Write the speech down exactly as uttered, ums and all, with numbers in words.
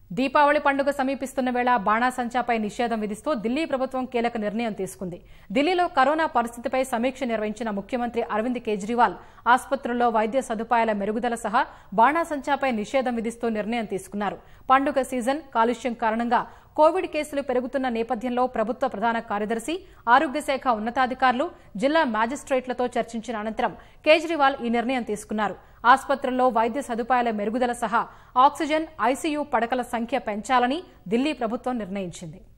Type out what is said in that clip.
దీపావళి పండుగ సమీపిస్తున్న వేళ బాణాసంచాపై నిషేధం విధిస్తూ ఢిల్లీ ప్రభుత్వం కీలక నిర్ణయం తీసుకుంది. ఢిల్లీలో కరోనా పరిస్థితిపై సమీక్ష నిర్వహించిన ముఖ్యమంత్రి అరవింద్ కేజ్రీవాల్ ఆసుపత్రుల్లో వైద్య సదుపాయాల మెరుగుదల సహా బాణాసంచాపై నిషేధం విధిస్తూ నిర్ణయం తీసుకున్నారు. పండుగ సీజన్, కాలుష్యం కారణంగా కోవిడ్ కేసులు పెరుగుతున్న నేపథ్యంలో ప్రభుత్వ ప్రధాన కార్యదర్శి, ఆరోగ్య శాఖ ఉన్నతాధికారులు, జిల్లా మ్యాజిస్ట్రేట్లతో చర్చించిన అనంతరం కేజ్రీవాల్ ఈ నిర్ణయం తీసుకున్నారు. ఆసుపత్రుల్లో వైద్య సదుపాయాల మెరుగుదల సహా ఆక్సిజన్, ఐసీయూ పడకల సంఖ్య పెంచాలని ఢిల్లీ ప్రభుత్వం నిర్ణయించింది.